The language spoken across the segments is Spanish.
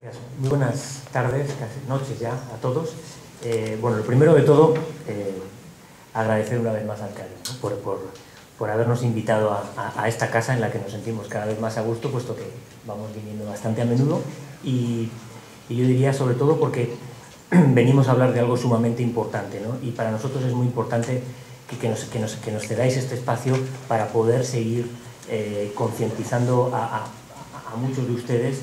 Muy buenas tardes, casi noches ya a todos. Bueno, lo primero de todo, agradecer una vez más al CARI, ¿no? por habernos invitado a esta casa en la que nos sentimos cada vez más a gusto, puesto que vamos viniendo bastante a menudo y yo diría sobre todo porque venimos a hablar de algo sumamente importante, ¿no? Y para nosotros es muy importante que nos cedáis este espacio para poder seguir concientizando a muchos de ustedes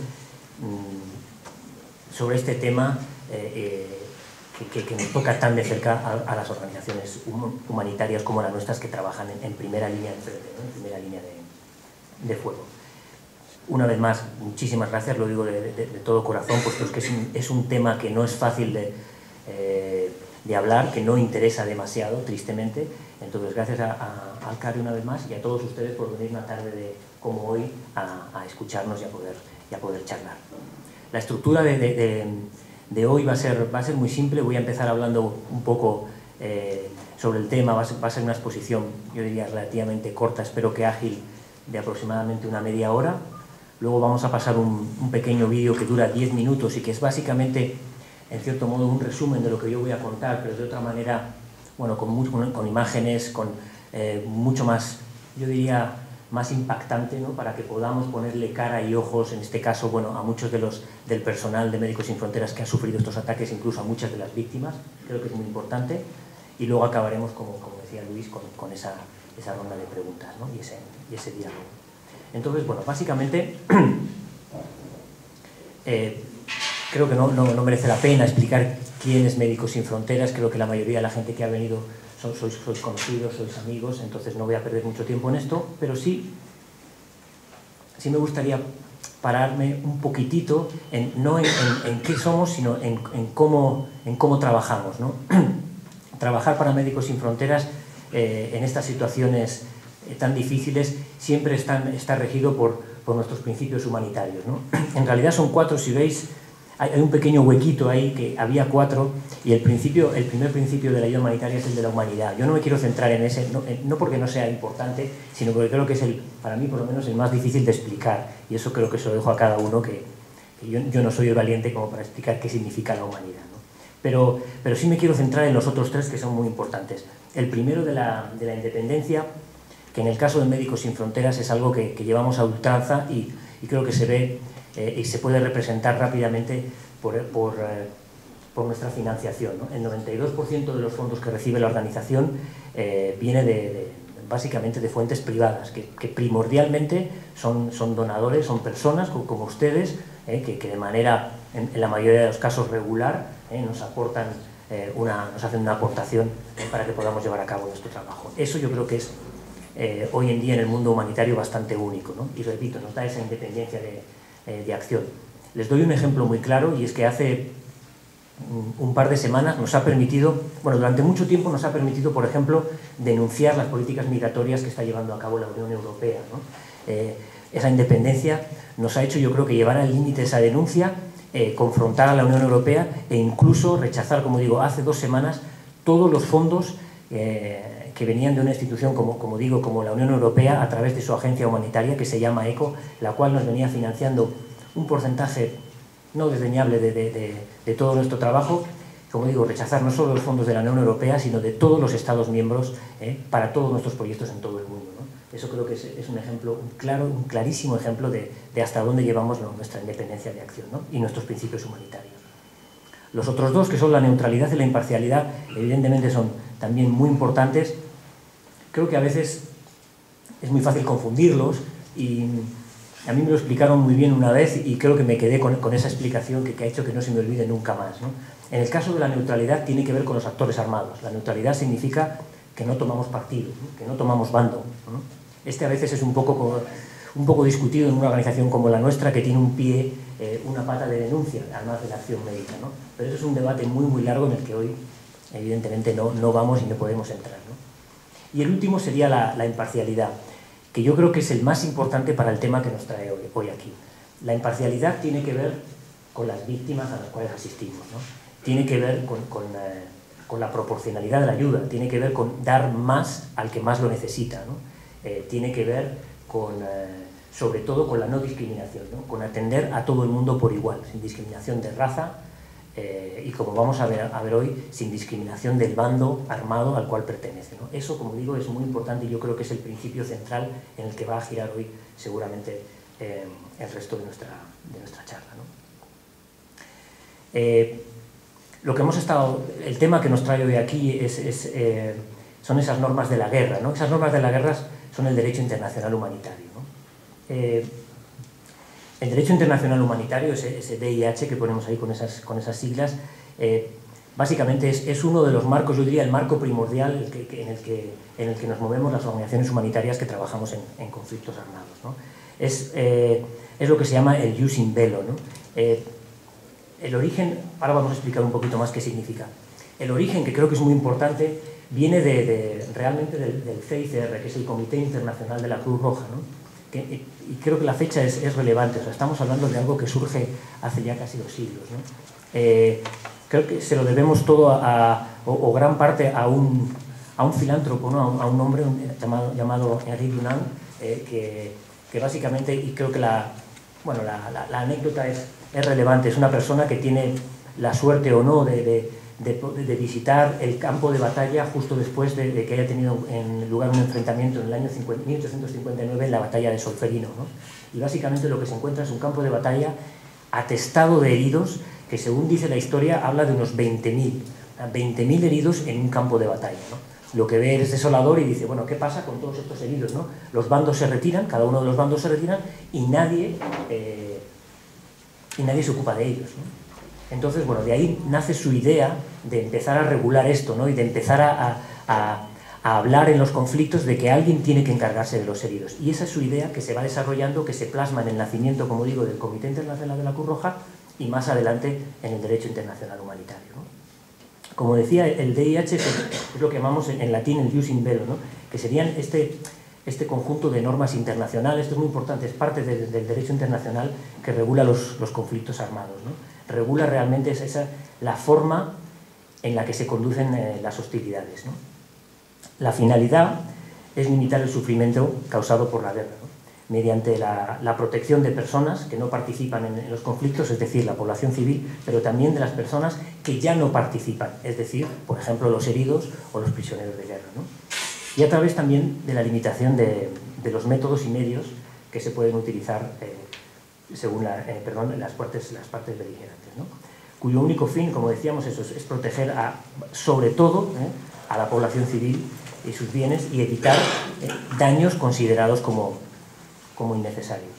sobre este tema que nos toca tan de cerca a las organizaciones humanitarias como las nuestras, que trabajan en primera línea de frente, ¿no? En primera línea de fuego. Una vez más, muchísimas gracias, lo digo de todo corazón, puesto que es un tema que no es fácil de hablar, que no interesa demasiado, tristemente. Entonces, gracias al CARI una vez más y a todos ustedes por venir una tarde como hoy a escucharnos y a poder charlar. La estructura de hoy va a ser muy simple. Voy a empezar hablando un poco sobre el tema. Va a ser una exposición, yo diría, relativamente corta, espero que ágil, de aproximadamente una media hora. Luego vamos a pasar un pequeño vídeo que dura 10 minutos y que es básicamente, en cierto modo, un resumen de lo que yo voy a contar, pero de otra manera, bueno, con imágenes, con mucho más, yo diría, más impactante, ¿no? Para que podamos ponerle cara y ojos, en este caso, bueno, a muchos del personal de Médicos Sin Fronteras que han sufrido estos ataques, incluso a muchas de las víctimas. Creo que es muy importante. Y luego acabaremos, como decía Luis, con esa ronda de preguntas, ¿no? y ese diálogo. Entonces, bueno, básicamente creo que no merece la pena explicar quién es Médicos Sin Fronteras. Creo que la mayoría de la gente que ha venido sois conocidos, sois amigos, entonces no voy a perder mucho tiempo en esto, pero sí me gustaría pararme un poquitito no en qué somos, sino en cómo trabajamos, ¿no? Trabajar para Médicos Sin Fronteras en estas situaciones tan difíciles siempre está regido por nuestros principios humanitarios, ¿no? En realidad son 4, si veis, hay un pequeño huequito ahí, que había 4, y el primer principio de la ayuda humanitaria es el de la humanidad. Yo no me quiero centrar en ese, no porque no sea importante, sino porque creo que es para mí por lo menos el más difícil de explicar, y eso creo que se lo dejo a cada uno, que yo no soy el valiente como para explicar qué significa la humanidad, ¿no? Pero sí me quiero centrar en los otros 3, que son muy importantes. El primero de la independencia, que en el caso de Médicos Sin Fronteras es algo que llevamos a ultranza y creo que se ve y se puede representar rápidamente por nuestra financiación, ¿no? El 92% de los fondos que recibe la organización viene básicamente de fuentes privadas, que primordialmente son donadores, son personas como ustedes, que de manera, en la mayoría de los casos, regular, nos aportan nos hacen una aportación para que podamos llevar a cabo nuestro trabajo. Eso yo creo que es hoy en día en el mundo humanitario bastante único, ¿no? Y repito, nos da esa independencia de acción. Les doy un ejemplo muy claro, y es que hace un par de semanas nos ha permitido, bueno, durante mucho tiempo nos ha permitido, por ejemplo, denunciar las políticas migratorias que está llevando a cabo la Unión Europea, ¿no? Esa independencia nos ha hecho, yo creo, que llevar al límite esa denuncia, confrontar a la Unión Europea e incluso rechazar, como digo, hace 2 semanas, todos los fondos que venían de una institución como digo, como la Unión Europea, a través de su agencia humanitaria que se llama ECHO, la cual nos venía financiando un porcentaje no desdeñable de todo nuestro trabajo. Como digo, rechazar no solo los fondos de la Unión Europea, sino de todos los Estados miembros para todos nuestros proyectos en todo el mundo, ¿no? Eso creo que es un ejemplo, un clarísimo ejemplo de hasta dónde llevamos nuestra independencia de acción, ¿no? Y nuestros principios humanitarios. Los otros 2, que son la neutralidad y la imparcialidad, evidentemente son también muy importantes. Creo que a veces es muy fácil confundirlos, y a mí me lo explicaron muy bien una vez y creo que me quedé con esa explicación que ha hecho que no se me olvide nunca más, ¿no? En el caso de la neutralidad tiene que ver con los actores armados. La neutralidad significa que no tomamos partido, ¿no? Que no tomamos bando, ¿no? A veces es un poco discutido en una organización como la nuestra, que tiene un pie, una pata de denuncia, además de la acción médica, ¿no? Pero eso es un debate muy, muy largo en el que hoy, evidentemente, no vamos y no podemos entrar, ¿no? Y el último sería la imparcialidad, que yo creo que es el más importante para el tema que nos trae hoy aquí. La imparcialidad tiene que ver con las víctimas a las cuales asistimos, ¿no? Tiene que ver con la proporcionalidad de la ayuda, tiene que ver con dar más al que más lo necesita, ¿no? Tiene que ver sobre todo con la no discriminación, ¿no? Con atender a todo el mundo por igual, sin discriminación de raza y, como vamos a ver hoy, sin discriminación del bando armado al cual pertenece, ¿no? Eso, como digo, es muy importante y yo creo que es el principio central en el que va a girar hoy seguramente el resto de nuestra charla, ¿no? Lo que hemos estado, el tema que nos trae hoy aquí son esas normas de la guerra, ¿no? Esas normas de la guerra son el derecho internacional humanitario, ¿no? El derecho internacional humanitario, ese DIH que ponemos ahí con esas siglas, básicamente es uno de los marcos, yo diría el marco primordial en el que nos movemos las organizaciones humanitarias que trabajamos en conflictos armados, ¿no? Es lo que se llama el jus in bello, ¿no? El origen, ahora vamos a explicar un poquito más qué significa. El origen, que creo que es muy importante, viene realmente del CICR, que es el Comité Internacional de la Cruz Roja, ¿no? Y creo que la fecha es relevante, o sea, estamos hablando de algo que surge hace ya casi 2 siglos, ¿no? Creo que se lo debemos todo o gran parte a un filántropo, ¿no? a un hombre llamado Henri Dunant, que básicamente, y creo que la anécdota es relevante, es una persona que tiene la suerte o no de visitar el campo de batalla justo después de que haya tenido lugar un enfrentamiento en el año 1859 en la batalla de Solferino, ¿no? Y básicamente lo que se encuentra es un campo de batalla atestado de heridos, que según dice la historia habla de unos 20.000 heridos en un campo de batalla, ¿no? Lo que ve es desolador y dice, bueno, ¿qué pasa con todos estos heridos, ¿no? Los bandos se retiran, cada uno de los bandos se retiran y nadie se ocupa de ellos, ¿no? Entonces, bueno, de ahí nace su idea de empezar a regular esto, ¿no? Y de empezar a hablar en los conflictos de que alguien tiene que encargarse de los heridos. Y esa es su idea que se va desarrollando, que se plasma en el nacimiento, como digo, del Comité Internacional de la Cruz Roja y más adelante en el derecho internacional humanitario, ¿no? Como decía, el DIH es lo que llamamos en latín el jus in bello, ¿no? Que serían este conjunto de normas internacionales. Esto es muy importante, es parte del derecho internacional que regula los conflictos armados, ¿no? Regula realmente la forma en la que se conducen las hostilidades, ¿no? La finalidad es limitar el sufrimiento causado por la guerra, ¿no? Mediante la protección de personas que no participan en los conflictos, es decir, la población civil, pero también de las personas que ya no participan, es decir, por ejemplo, los heridos o los prisioneros de guerra, ¿no? Y a través también de la limitación de los métodos y medios que se pueden utilizar según las partes beligerantes, ¿no? Cuyo único fin, como decíamos, es proteger sobre todo a la población civil y sus bienes y evitar daños considerados como innecesarios.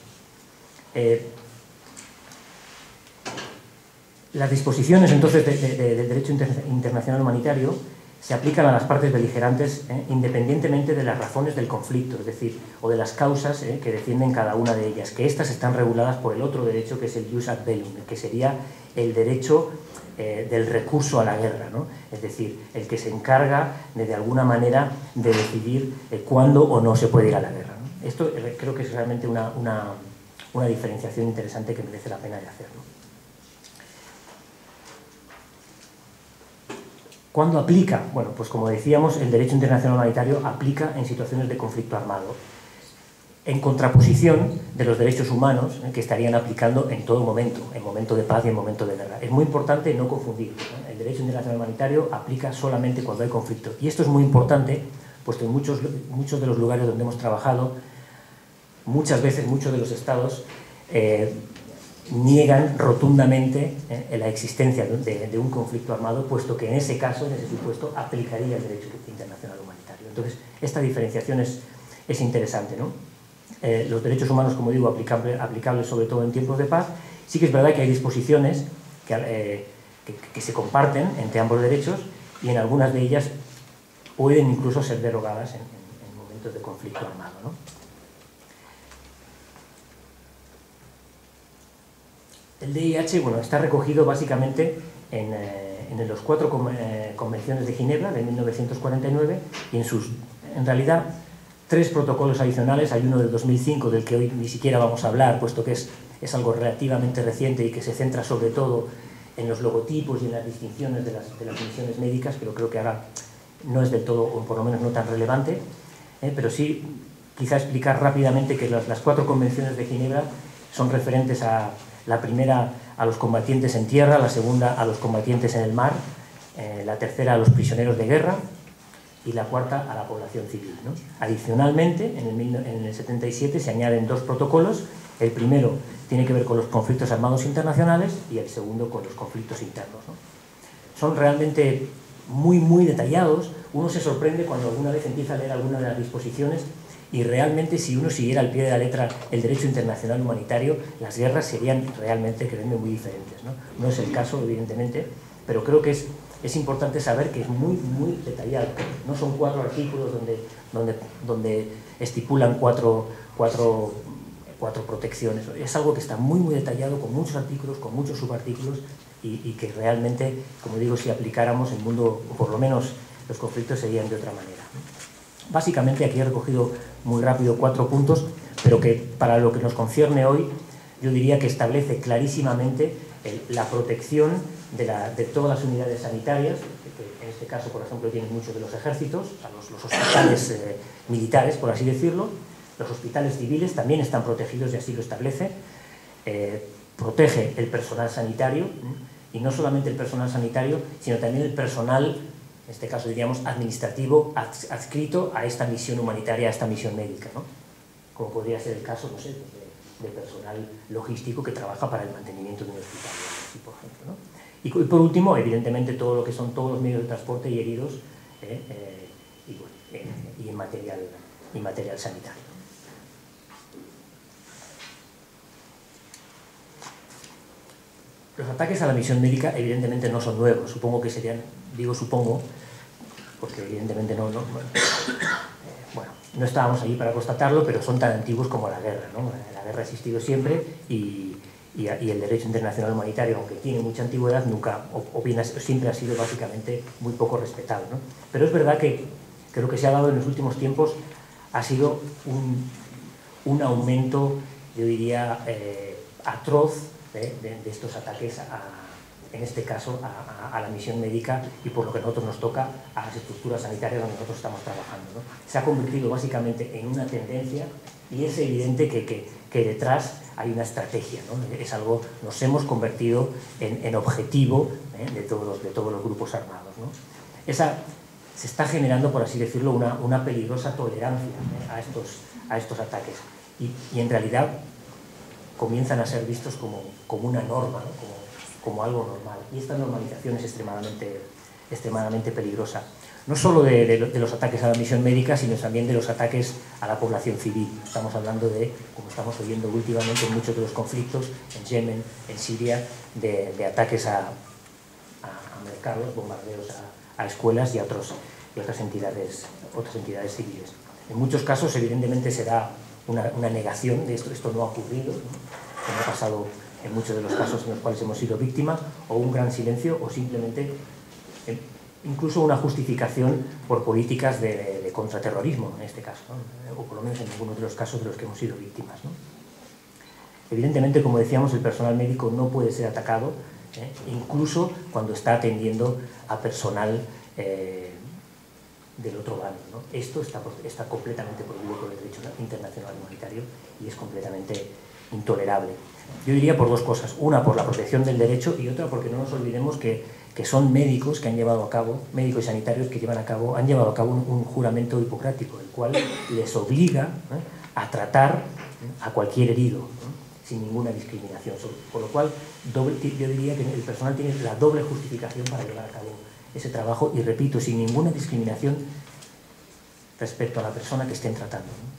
Las disposiciones entonces del derecho internacional humanitario se aplican a las partes beligerantes independientemente de las razones del conflicto, es decir, o de las causas que defienden cada una de ellas, que estas están reguladas por el otro derecho, que es el jus ad bellum, que sería el derecho del recurso a la guerra, ¿no? Es decir, el que se encarga de alguna manera de decidir cuándo o no se puede ir a la guerra, ¿no? Esto creo que es realmente una diferenciación interesante que merece la pena de hacer, ¿no? ¿Cuándo aplica? Bueno, pues como decíamos, el derecho internacional humanitario aplica en situaciones de conflicto armado, en contraposición de los derechos humanos que estarían aplicando en todo momento, en momento de paz y en momento de guerra. Es muy importante no confundir, ¿no? El derecho internacional humanitario aplica solamente cuando hay conflicto. Y esto es muy importante, puesto en muchos de los lugares donde hemos trabajado, muchas veces muchos de los estados niegan rotundamente la existencia de un conflicto armado, puesto que en ese caso, en ese supuesto, aplicaría el derecho internacional humanitario. Entonces, esta diferenciación es interesante, ¿no? Los derechos humanos, como digo, aplicables sobre todo en tiempos de paz. Sí que es verdad que hay disposiciones que se comparten entre ambos derechos y en algunas de ellas pueden incluso ser derogadas en momentos de conflicto armado, ¿no? El DIH, bueno, está recogido básicamente en los 4 convenciones de Ginebra de 1949 y en realidad 3 protocolos adicionales. Hay uno del 2005 del que hoy ni siquiera vamos a hablar, puesto que es algo relativamente reciente y que se centra sobre todo en los logotipos y en las distinciones de las misiones médicas, pero creo que ahora no es del todo, o por lo menos no tan relevante, pero sí quizá explicar rápidamente que las 4 convenciones de Ginebra son referentes a la primera a los combatientes en tierra, la segunda a los combatientes en el mar, la tercera a los prisioneros de guerra y la cuarta a la población civil, ¿no? Adicionalmente, en el 77 se añaden 2 protocolos. El primero tiene que ver con los conflictos armados internacionales y el segundo con los conflictos internos, ¿no? Son realmente muy detallados. Uno se sorprende cuando alguna vez empieza a leer alguna de las disposiciones y realmente, si uno siguiera al pie de la letra el derecho internacional humanitario, las guerras serían realmente, créanme, muy diferentes, ¿no? No es el caso, evidentemente, pero creo que es importante saber que es muy detallado. No son 4 artículos donde estipulan cuatro protecciones. Es algo que está muy detallado, con muchos artículos, con muchos subartículos, y que realmente, como digo, si aplicáramos el mundo, o por lo menos los conflictos serían de otra manera, ¿no? Básicamente aquí he recogido muy rápido 4 puntos, pero que para lo que nos concierne hoy, yo diría que establece clarísimamente la protección de todas las unidades sanitarias, que en este caso, por ejemplo, tienen muchos de los ejércitos, los hospitales militares, por así decirlo. Los hospitales civiles también están protegidos y así lo establece. Protege el personal sanitario, y no solamente el personal sanitario, sino también el personal, en este caso diríamos administrativo, adscrito a esta misión humanitaria, a esta misión médica, ¿no? Como podría ser el caso, no sé, de personal logístico que trabaja para el mantenimiento de un hospital, así, por ejemplo, ¿no? Y por último, evidentemente, todo lo que son todos los medios de transporte y heridos y material sanitario. Los ataques a la misión médica evidentemente no son nuevos, supongo que serían, digo supongo, porque evidentemente no estábamos allí para constatarlo, pero son tan antiguos como la guerra, ¿no? La guerra ha existido siempre y el derecho internacional humanitario, aunque tiene mucha antigüedad, nunca, siempre ha sido básicamente muy poco respetado, ¿no? Pero es verdad que lo que se ha dado en los últimos tiempos ha sido un aumento, yo diría, atroz de estos ataques, en este caso, a la misión médica y, por lo que a nosotros nos toca, a las estructuras sanitarias donde nosotros estamos trabajando, ¿no? Se ha convertido básicamente en una tendencia y es evidente que detrás hay una estrategia, ¿no? Es algo, nos hemos convertido en objetivo de todos los grupos armados, ¿no? Se está generando, por así decirlo, una peligrosa tolerancia a estos ataques y en realidad comienzan a ser vistos como una norma, ¿no? como algo normal. Y esta normalización es extremadamente peligrosa. No solo de los ataques a la misión médica, sino también de los ataques a la población civil. Estamos hablando de, como estamos oyendo últimamente en muchos de los conflictos, en Yemen, en Siria, de ataques a mercados, bombardeos a escuelas y a otras entidades civiles. En muchos casos, evidentemente, se da una negación de esto no ha ocurrido, ¿no? Como ha pasado en muchos de los casos en los cuales hemos sido víctimas, o un gran silencio, o simplemente incluso una justificación por políticas de contraterrorismo, en este caso, ¿no? O por lo menos en ninguno de los casos de los que hemos sido víctimas, ¿no? Evidentemente, como decíamos, el personal médico no puede ser atacado, incluso cuando está atendiendo a personal del otro bando, ¿no? Esto está completamente prohibido por el derecho internacional humanitario y es completamente intolerable. Yo diría por 2 cosas. Una, por la protección del derecho, y otra, porque no nos olvidemos que son médicos que han llevado a cabo, médicos y sanitarios que han llevado a cabo un juramento hipocrático, el cual les obliga a tratar a cualquier herido, ¿no? Sin ninguna discriminación. Por lo cual, yo diría que el personal tiene la doble justificación para llevar a cabo ese trabajo, y repito, sin ninguna discriminación respecto a la persona que estén tratando, ¿no?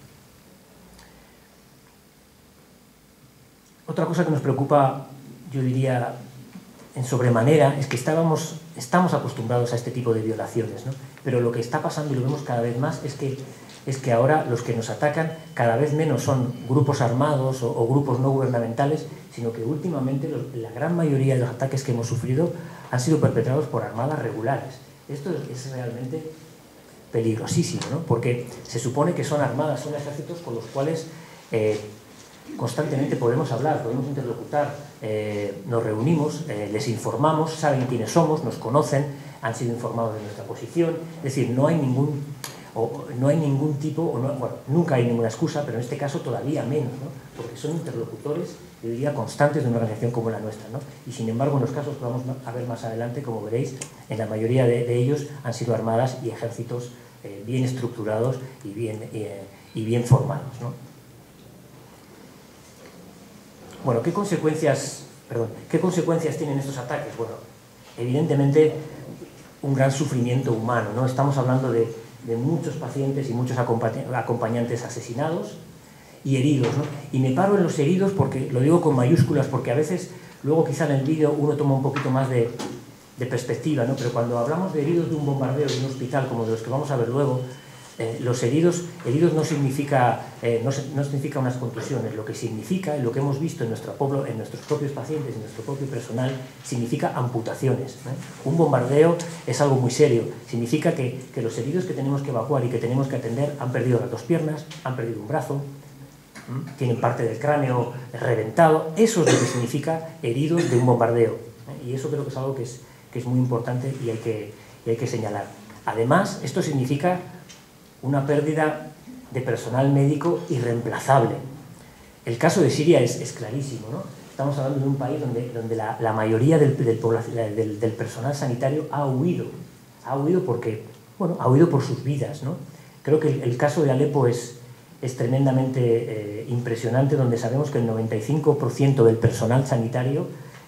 Otra cosa que nos preocupa, yo diría, en sobremanera, es que estamos acostumbrados a este tipo de violaciones, ¿no? Pero lo que está pasando, y lo vemos cada vez más, es que ahora los que nos atacan cada vez menos son grupos armados o grupos no gubernamentales, sino que últimamente la gran mayoría de los ataques que hemos sufrido han sido perpetrados por armadas regulares. Esto es realmente peligrosísimo, ¿no? Porque se supone que son armadas, son ejércitos con los cuales constantemente podemos hablar, podemos interlocutar, nos reunimos, les informamos, saben quiénes somos, nos conocen, han sido informados de nuestra posición, es decir, no hay ningún... o no hay ningún tipo, bueno, nunca hay ninguna excusa, pero en este caso todavía menos, ¿no? Porque son interlocutores, yo diría, constantes de una organización como la nuestra, ¿no? Y sin embargo, en los casos que vamos a ver más adelante, como veréis, en la mayoría de ellos han sido armadas y ejércitos bien estructurados y bien formados, ¿no? Bueno, ¿qué consecuencias tienen estos ataques? Bueno, evidentemente un gran sufrimiento humano, ¿no? Estamos hablando de muchos pacientes y muchos acompañantes asesinados y heridos, ¿no? Y me paro en los heridos porque lo digo con mayúsculas, porque a veces luego quizá en el vídeo uno toma un poquito más de perspectiva, ¿no? Pero cuando hablamos de heridos de un bombardeo de un hospital como de los que vamos a ver luego, los heridos no significa unas contusiones, lo que significa, y lo que hemos visto en nuestros propios pacientes, en nuestro propio personal, significa amputaciones, ¿eh? Un bombardeo es algo muy serio, significa que los heridos que tenemos que evacuar y que tenemos que atender han perdido las 2 piernas, han perdido un brazo, tienen parte del cráneo reventado. Eso es lo que significa heridos de un bombardeo, ¿eh? Y eso creo que es algo que es muy importante y hay que señalar. Además, esto significa una pérdida de personal médico irreemplazable. El caso de Siria es clarísimo, ¿no? Estamos hablando de un país donde la mayoría del personal sanitario ha huido porque, bueno, ha huido por sus vidas, ¿no? Creo que el caso de Alepo es tremendamente impresionante, donde sabemos que el 95% del personal sanitario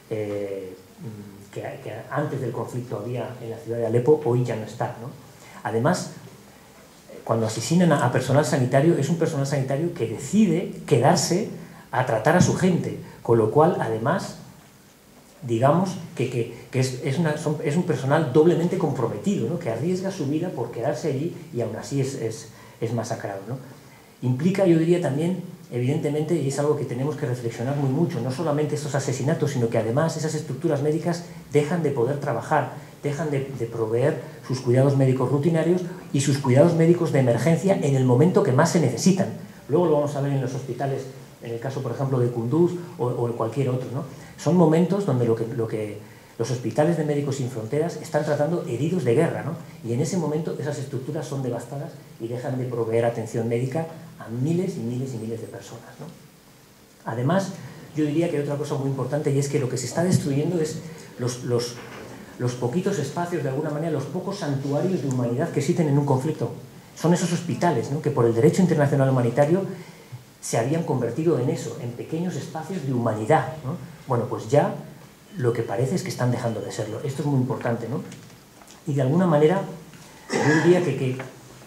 que antes del conflicto había en la ciudad de Alepo, hoy ya no está, ¿no? Además, cuando asesinan a personal sanitario, es un personal sanitario que decide quedarse a tratar a su gente, con lo cual, además, digamos que es un personal doblemente comprometido, ¿no? Que arriesga su vida por quedarse allí y aún así es masacrado, ¿no? Implica, yo diría también, evidentemente, y es algo que tenemos que reflexionar muy mucho, no solamente estos asesinatos, sino que además esas estructuras médicas dejan de poder trabajar, dejan de proveer sus cuidados médicos rutinarios y sus cuidados médicos de emergencia en el momento que más se necesitan. Luego lo vamos a ver en los hospitales, en el caso, por ejemplo, de Kunduz o en cualquier otro, ¿no? Son momentos donde los hospitales de Médicos Sin Fronteras están tratando heridos de guerra, ¿no? Y en ese momento esas estructuras son devastadas y dejan de proveer atención médica a miles y miles y miles de personas, ¿no? Además, yo diría que hay otra cosa muy importante, y es que lo que se está destruyendo es los poquitos espacios, de alguna manera, los pocos santuarios de humanidad que existen en un conflicto. Son esos hospitales, ¿no? Que por el derecho internacional humanitario se habían convertido en eso, en pequeños espacios de humanidad, ¿no? Bueno, pues ya lo que parece es que están dejando de serlo. Esto es muy importante, ¿no? Y de alguna manera, yo diría que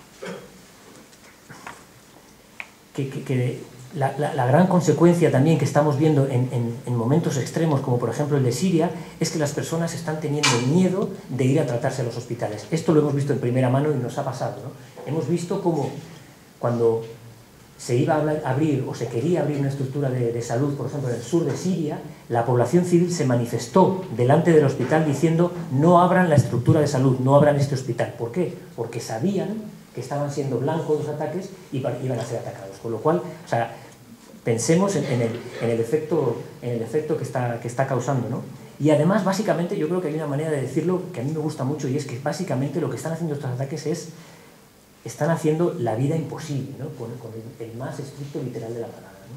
la gran consecuencia también que estamos viendo en momentos extremos, como por ejemplo el de Siria, es que las personas están teniendo miedo de ir a tratarse a los hospitales. Esto lo hemos visto en primera mano y nos ha pasado, ¿no? Hemos visto cómo cuando se iba a abrir o se quería abrir una estructura de salud, por ejemplo, en el sur de Siria, la población civil se manifestó delante del hospital diciendo: no abran la estructura de salud, no abran este hospital. ¿Por qué? Porque sabían que estaban siendo blancos los ataques y iban a ser atacados. Con lo cual, o sea, pensemos en el efecto que está causando, ¿no? Y además, básicamente, yo creo que hay una manera de decirlo que a mí me gusta mucho, y es que básicamente lo que están haciendo estos ataques están haciendo la vida imposible, ¿no? Con el más estricto literal de la palabra, ¿no?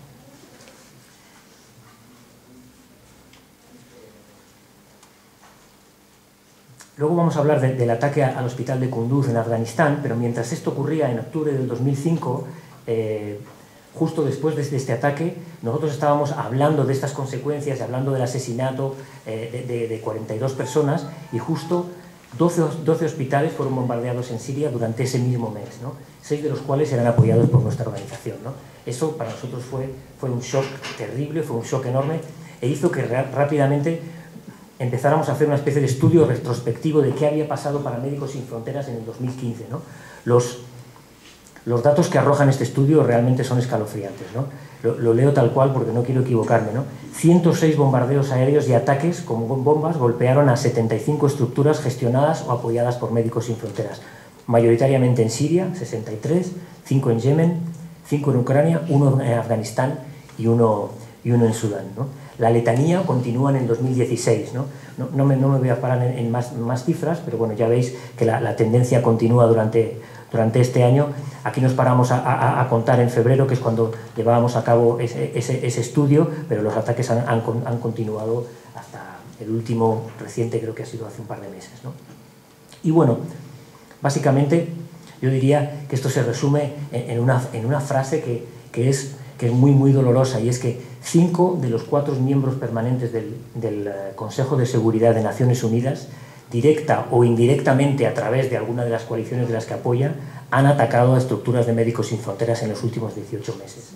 Luego vamos a hablar del ataque al hospital de Kunduz en Afganistán, pero mientras esto ocurría en octubre del 2005, justo después de este ataque, nosotros estábamos hablando de estas consecuencias, hablando del asesinato de 42 personas, y justo 12 hospitales fueron bombardeados en Siria durante ese mismo mes, ¿no? 6 de los cuales eran apoyados por nuestra organización, ¿no? Eso para nosotros fue un shock terrible, fue un shock enorme, e hizo que rápidamente empezáramos a hacer una especie de estudio retrospectivo de qué había pasado para Médicos Sin Fronteras en el 2015, ¿no? Los datos que arrojan este estudio realmente son escalofriantes, ¿no? Lo leo tal cual porque no quiero equivocarme, ¿no? 106 bombardeos aéreos y ataques con bombas golpearon a 75 estructuras gestionadas o apoyadas por Médicos Sin Fronteras, mayoritariamente en Siria, 63, 5 en Yemen, 5 en Ucrania, 1 en Afganistán y uno en Sudán, ¿no? La letanía continúa en el 2016, ¿no? No me voy a parar en más cifras, pero bueno, ya veis que la tendencia continúa durante durante este año. Aquí nos paramos a contar en febrero, que es cuando llevábamos a cabo ese estudio, pero los ataques han continuado hasta el último reciente, creo que ha sido hace un par de meses, ¿no? Y bueno, básicamente yo diría que esto se resume en una frase que es muy dolorosa, y es que 5 de los 4 miembros permanentes del Consejo de Seguridad de Naciones Unidas, directa o indirectamente a través de alguna de las coaliciones de las que apoya, han atacado a estructuras de Médicos Sin Fronteras en los últimos 18 meses.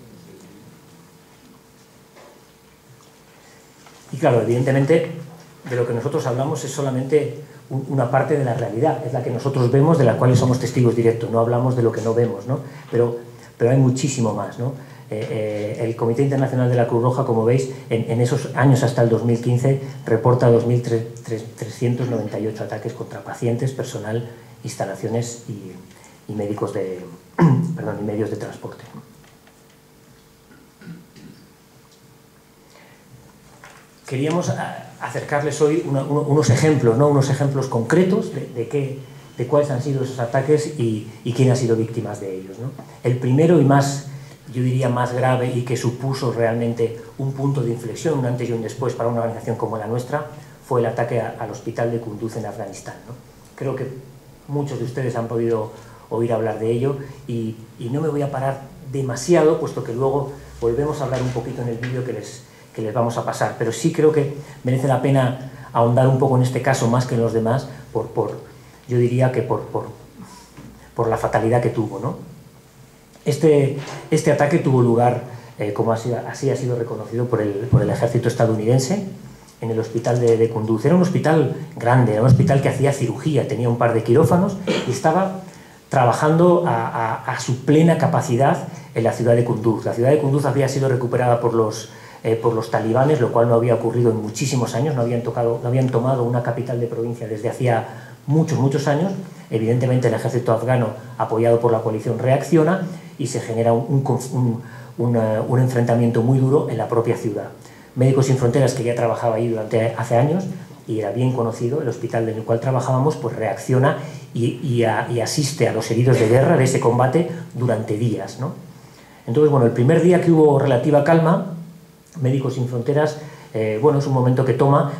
Y claro, evidentemente, de lo que nosotros hablamos es solamente una parte de la realidad, es la que nosotros vemos, de la cual somos testigos directos, no hablamos de lo que no vemos, ¿no? Pero hay muchísimo más, ¿no? El Comité Internacional de la Cruz Roja, como veis, en esos años hasta el 2015, reporta 2.398 ataques contra pacientes, personal, instalaciones y médicos y medios de transporte. Queríamos acercarles hoy unos ejemplos, ¿no? Unos ejemplos concretos de cuáles han sido esos ataques y quién ha sido víctimas de ellos, ¿no? El primero y más, yo diría, más grave, y que supuso realmente un punto de inflexión, un antes y un después para una organización como la nuestra, fue el ataque al hospital de Kunduz en Afganistán, ¿no? Creo que muchos de ustedes han podido oír hablar de ello, y no me voy a parar demasiado, puesto que luego volvemos a hablar un poquito en el vídeo que les vamos a pasar, pero sí creo que merece la pena ahondar un poco en este caso más que en los demás, yo diría que por la fatalidad que tuvo, ¿no? Este ataque tuvo lugar, como así ha sido reconocido por el ejército estadounidense, en el hospital de Kunduz. Era un hospital grande, era un hospital que hacía cirugía, tenía un par de quirófanos y estaba trabajando a su plena capacidad en la ciudad de Kunduz. La ciudad de Kunduz había sido recuperada por los talibanes, lo cual no había ocurrido en muchísimos años, no habían tomado una capital de provincia desde hacía muchos años. Evidentemente el ejército afgano, apoyado por la coalición, reacciona y se genera un enfrentamiento muy duro en la propia ciudad. Médicos Sin Fronteras, que ya trabajaba ahí hace años y era bien conocido, el hospital en el cual trabajábamos, pues reacciona y asiste a los heridos de guerra de ese combate durante días, ¿no? Entonces, bueno, el primer día que hubo relativa calma, Médicos Sin Fronteras, bueno, es un momento que toma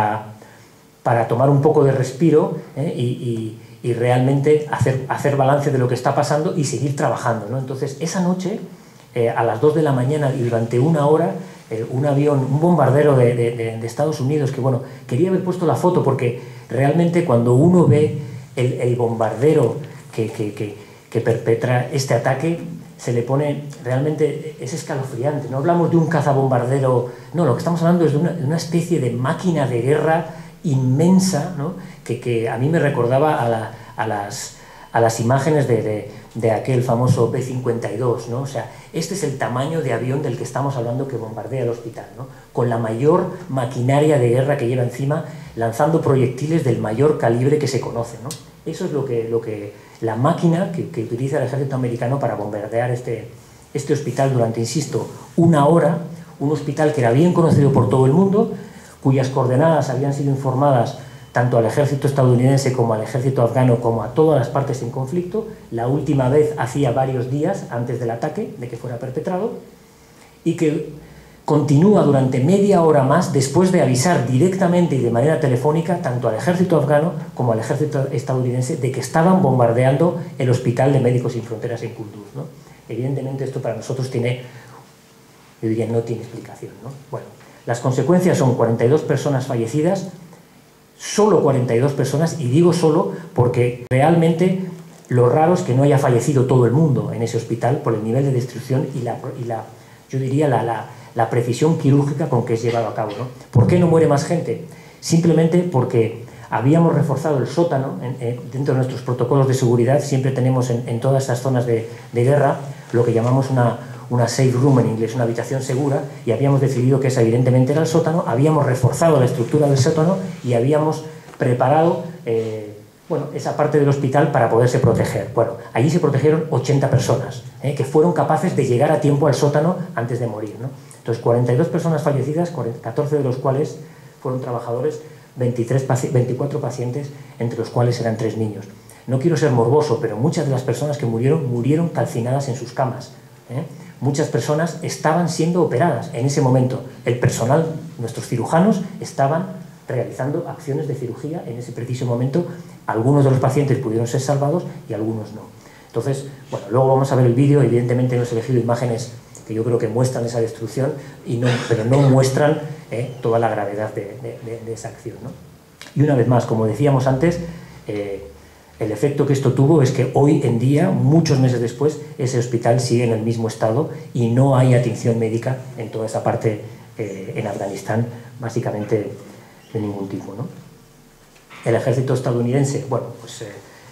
para tomar un poco de respiro, y realmente hacer balance de lo que está pasando y seguir trabajando, ¿no? Entonces, esa noche, a las 2 de la mañana y durante 1 hora, un bombardero de Estados Unidos, que bueno, quería haber puesto la foto porque realmente cuando uno ve el bombardero que perpetra este ataque, se le pone, realmente es escalofriante. No hablamos de un cazabombardero, no, lo que estamos hablando es de una especie de máquina de guerra inmensa, ¿no? que a mí me recordaba a las imágenes de aquel famoso B-52, ¿no? O sea, este es el tamaño de avión del que estamos hablando que bombardea el hospital, ¿no? Con la mayor maquinaria de guerra que lleva encima, lanzando proyectiles del mayor calibre que se conoce, ¿no? Eso es la máquina que utiliza el ejército americano para bombardear este hospital durante, insisto, 1 hora, un hospital que era bien conocido por todo el mundo, cuyas coordenadas habían sido informadas tanto al ejército estadounidense como al ejército afgano, como a todas las partes en conflicto. La última vez hacía varios días antes del ataque, de que fuera perpetrado, y que continúa durante media hora más después de avisar directamente y de manera telefónica tanto al ejército afgano como al ejército estadounidense de que estaban bombardeando el hospital de Médicos Sin Fronteras en Kunduz, ¿no? Evidentemente esto para nosotros yo diría, no tiene explicación, ¿no? Bueno, las consecuencias son 42 personas fallecidas, solo 42 personas, y digo solo porque realmente lo raro es que no haya fallecido todo el mundo en ese hospital por el nivel de destrucción y yo diría la precisión quirúrgica con que es llevado a cabo, ¿no? ¿Por qué no muere más gente? Simplemente porque habíamos reforzado el sótano. Dentro de nuestros protocolos de seguridad siempre tenemos en todas estas zonas de guerra lo que llamamos una safe room en inglés, una habitación segura, y habíamos decidido que esa evidentemente era el sótano. Habíamos reforzado la estructura del sótano y habíamos preparado bueno, esa parte del hospital para poderse proteger. Bueno, allí se protegieron 80 personas, que fueron capaces de llegar a tiempo al sótano antes de morir, ¿no? Entonces, 42 personas fallecidas, 14 de los cuales fueron trabajadores, 24 pacientes, entre los cuales eran 3 niños. No quiero ser morboso, pero muchas de las personas que murieron calcinadas en sus camas. Muchas personas estaban siendo operadas en ese momento. El personal, nuestros cirujanos, estaban realizando acciones de cirugía en ese preciso momento. Algunos de los pacientes pudieron ser salvados y algunos no. Entonces, bueno, luego vamos a ver el vídeo. Evidentemente hemos elegido imágenes que yo creo que muestran esa destrucción, pero no muestran toda la gravedad de esa acción, ¿no? Y una vez más, como decíamos antes, el efecto que esto tuvo es que hoy en día, muchos meses después, ese hospital sigue en el mismo estado y no hay atención médica en toda esa parte en Afganistán, básicamente de ningún tipo, ¿no? El ejército estadounidense, bueno, pues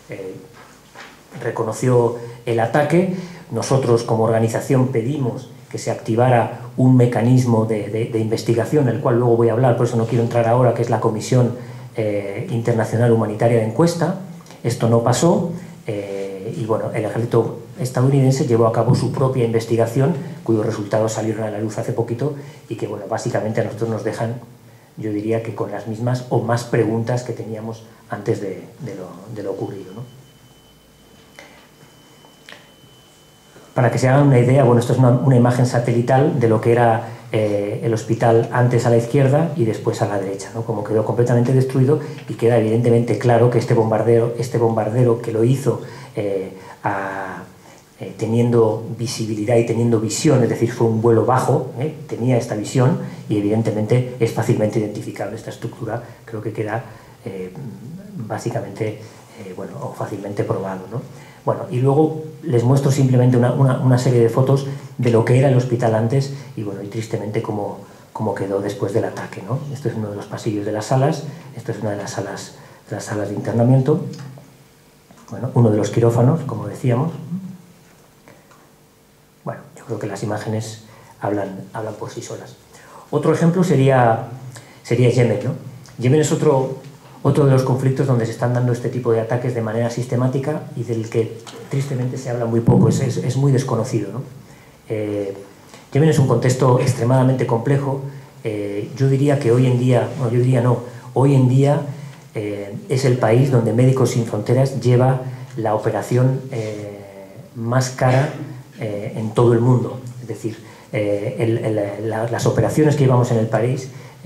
reconoció el ataque. Nosotros como organización pedimos que se activara un mecanismo de investigación, el cual luego voy a hablar, por eso no quiero entrar ahora, que es la Comisión Internacional Humanitaria de Encuesta. Esto no pasó y bueno, el ejército estadounidense llevó a cabo su propia investigación, cuyos resultados salieron a la luz hace poquito y que bueno, básicamente a nosotros nos dejan, yo diría que con las mismas o más preguntas que teníamos antes de lo ocurrido, ¿no? Para que se hagan una idea, bueno, esto es una imagen satelital de lo que era el hospital antes a la izquierda y después a la derecha, ¿no? Como quedó completamente destruido y queda evidentemente claro que este bombardero que lo hizo teniendo visibilidad y teniendo visión, es decir, fue un vuelo bajo, tenía esta visión y evidentemente es fácilmente identificable esta estructura, creo que queda básicamente, bueno, o fácilmente probado, ¿no? Bueno, y luego les muestro simplemente una serie de fotos de lo que era el hospital antes y, bueno, y tristemente cómo quedó después del ataque, ¿no? Esto es uno de los pasillos de las salas, esto es una de las salas de internamiento, bueno, uno de los quirófanos, como decíamos. Bueno, yo creo que las imágenes hablan por sí solas. Otro ejemplo sería Yemen, ¿no? Yemen es otro de los conflictos donde se están dando este tipo de ataques de manera sistemática y del que tristemente se habla muy poco, es muy desconocido, ¿no? Yemen es un contexto extremadamente complejo. Yo diría que hoy en día, bueno, yo diría no, hoy en día es el país donde Médicos Sin Fronteras lleva la operación más cara en todo el mundo. Es decir, las operaciones que llevamos en el país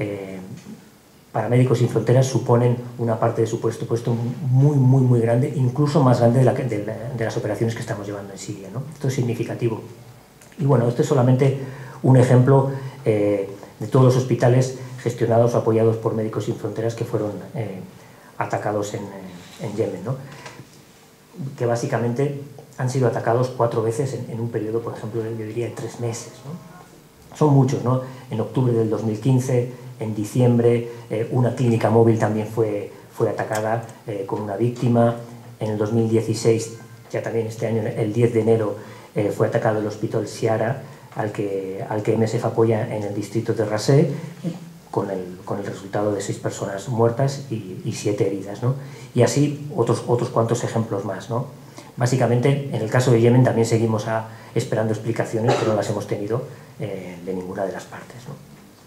para Médicos Sin Fronteras suponen una parte de su presupuesto muy grande, incluso más grande de las operaciones que estamos llevando en Siria, ¿no? Esto es significativo. Y bueno, este es solamente un ejemplo de todos los hospitales gestionados o apoyados por Médicos Sin Fronteras que fueron atacados en Yemen, ¿no? Que básicamente han sido atacados 4 veces en un periodo, por ejemplo, yo diría de 3 meses, ¿no? Son muchos, ¿no? En octubre del 2015, en diciembre, una clínica móvil también fue atacada con una víctima. En el 2016, ya también este año, el 10 de enero, fue atacado el hospital Siara, al que MSF apoya en el distrito de Rasé, con el resultado de 6 personas muertas y 7 heridas, ¿no? Y así otros cuantos ejemplos más, ¿no? Básicamente, en el caso de Yemen también seguimos esperando explicaciones, pero no las hemos tenido de ninguna de las partes, ¿no?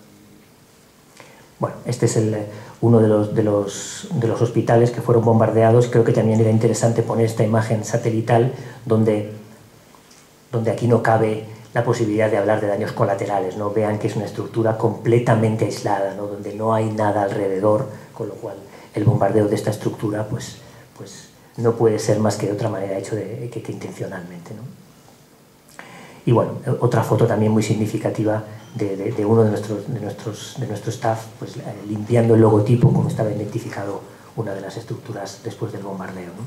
Bueno, este es uno de los hospitales que fueron bombardeados. Creo que también era interesante poner esta imagen satelital donde aquí no cabe la posibilidad de hablar de daños colaterales, ¿no? Vean que es una estructura completamente aislada, ¿no? Donde no hay nada alrededor, con lo cual el bombardeo de esta estructura pues no puede ser más que de otra manera hecho que intencionalmente, ¿no? Y bueno, otra foto también muy significativa de uno de nuestro staff, pues limpiando el logotipo, como estaba identificado una de las estructuras después del bombardeo, ¿no?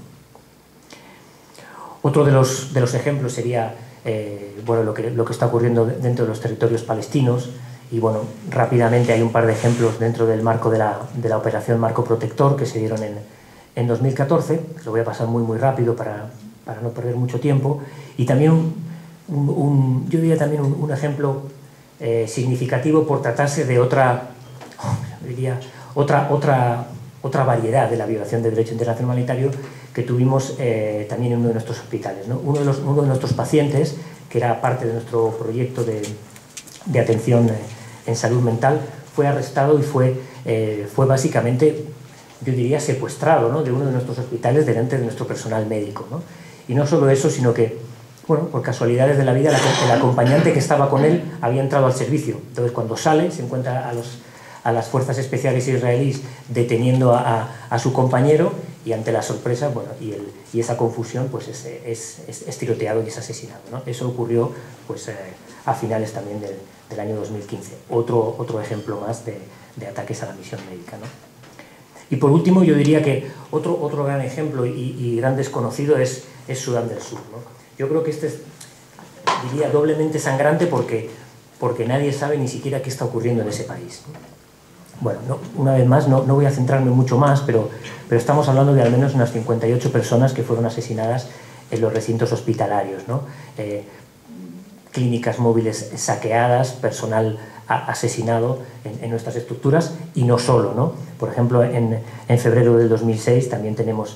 Otro de los ejemplos sería bueno, lo que está ocurriendo dentro de los territorios palestinos. Y bueno, rápidamente hay un par de ejemplos dentro del marco de la operación Marco Protector que se dieron en 2014. Lo voy a pasar muy rápido para no perder mucho tiempo. Y también yo diría también un ejemplo significativo por tratarse de otra variedad de la violación del derecho internacional humanitario que tuvimos también en uno de nuestros hospitales, ¿no? Uno de nuestros pacientes, que era parte de nuestro proyecto de atención en salud mental, fue arrestado y fue básicamente yo diría, secuestrado, ¿no?, de uno de nuestros hospitales delante de nuestro personal médico, ¿no? Y no solo eso, sino que, bueno, por casualidades de la vida, el acompañante que estaba con él había entrado al servicio. Entonces, cuando sale, se encuentra a las fuerzas especiales israelíes deteniendo a su compañero, y ante la sorpresa, bueno, y esa confusión, pues es tiroteado y es asesinado, ¿no? Eso ocurrió, pues, a finales también del año 2015. Otro ejemplo más de ataques a la misión médica, ¿no? Y por último, yo diría que otro gran ejemplo y gran desconocido es Sudán del Sur, ¿no? Yo creo que este es, diría, doblemente sangrante porque nadie sabe ni siquiera qué está ocurriendo en ese país, ¿no? Bueno, una vez más, no voy a centrarme mucho más, pero estamos hablando de al menos unas 58 personas que fueron asesinadas en los recintos hospitalarios, ¿no? Clínicas móviles saqueadas, personal asesinado en nuestras estructuras, y no solo, ¿no? Por ejemplo, en febrero del 2006 también tenemos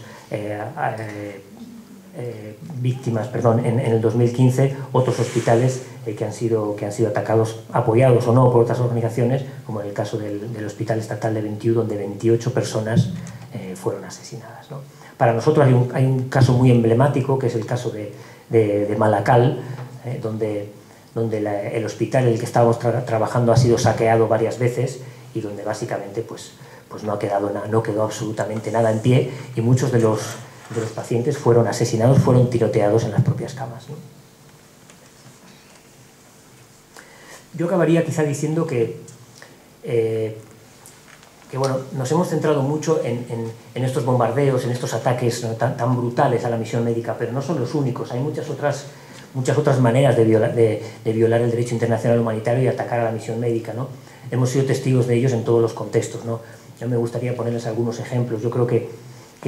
víctimas, en el 2015, otros hospitales que han sido atacados, apoyados o no por otras organizaciones, como en el caso del Hospital Estatal de Bentiu, donde 28 personas fueron asesinadas, ¿no? Para nosotros hay un caso muy emblemático, que es el caso de Malakal, donde el hospital en el que estábamos trabajando ha sido saqueado varias veces, y donde básicamente pues no quedó absolutamente nada en pie, y muchos de los pacientes fueron asesinados, fueron tiroteados en las propias camas, ¿no? Yo acabaría quizá diciendo que bueno, nos hemos centrado mucho en estos bombardeos, en estos ataques, ¿no?, tan brutales a la misión médica, pero no son los únicos. Hay muchas otras maneras de violar el derecho internacional humanitario y atacar a la misión médica, ¿no? Hemos sido testigos de ellos en todos los contextos, ¿no? Yo me gustaría ponerles algunos ejemplos. Yo creo que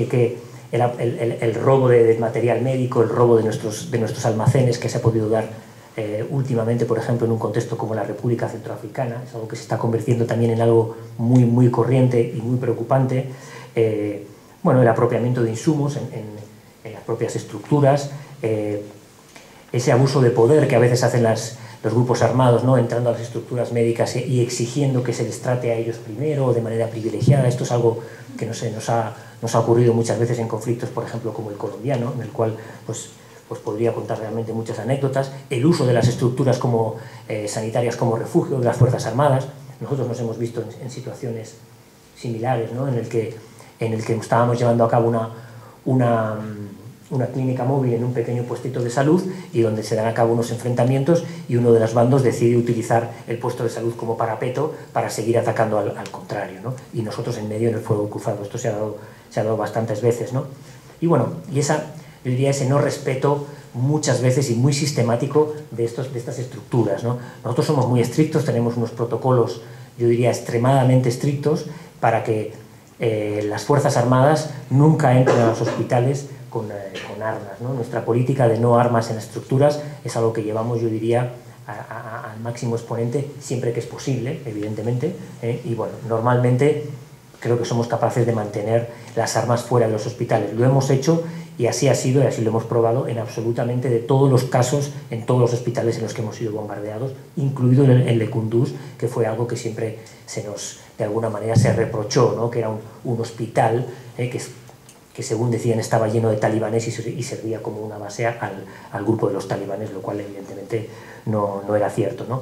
el robo de material médico, el robo de nuestros almacenes, que se ha podido dar últimamente, por ejemplo, en un contexto como la República Centroafricana, es algo que se está convirtiendo también en algo muy, muy corriente y muy preocupante. Bueno, el apropiamiento de insumos en las propias estructuras, ese abuso de poder que a veces hacen los grupos armados, ¿no?, entrando a las estructuras médicas y exigiendo que se les trate a ellos primero o de manera privilegiada. Esto es algo que nos ha ocurrido muchas veces en conflictos, por ejemplo, como el colombiano, en el cual pues podría contar realmente muchas anécdotas. El uso de las estructuras sanitarias como refugio de las Fuerzas Armadas. Nosotros nos hemos visto en situaciones similares, ¿no?, en el que estábamos llevando a cabo una clínica móvil en un pequeño puestito de salud, y donde se dan a cabo unos enfrentamientos y uno de los bandos decide utilizar el puesto de salud como parapeto para seguir atacando al contrario, ¿no? Y nosotros en medio, en el fuego cruzado. Esto se ha dado bastantes veces, ¿no? Y bueno, yo diría ese no respeto muchas veces y muy sistemático de estas estructuras, ¿no? Nosotros somos muy estrictos, tenemos unos protocolos, yo diría, extremadamente estrictos para que las Fuerzas Armadas nunca entren a los hospitales con armas, ¿no? Nuestra política de no armas en las estructuras es algo que llevamos, yo diría, al máximo exponente siempre que es posible, evidentemente, y bueno, normalmente creo que somos capaces de mantener las armas fuera de los hospitales. Lo hemos hecho y así ha sido, y así lo hemos probado en absolutamente de todos los casos, en todos los hospitales en los que hemos sido bombardeados, incluido en Le Kunduz, que fue algo que siempre de alguna manera se reprochó, ¿no?, que era un hospital que según decían estaba lleno de talibanes y servía como una base al grupo de los talibanes, lo cual evidentemente no era cierto, ¿no?